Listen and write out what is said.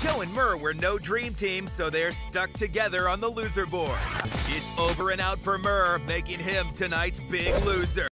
Joe and Murr were no dream team, so they're stuck together on the loser board. It's over and out for Murr, making him tonight's big loser.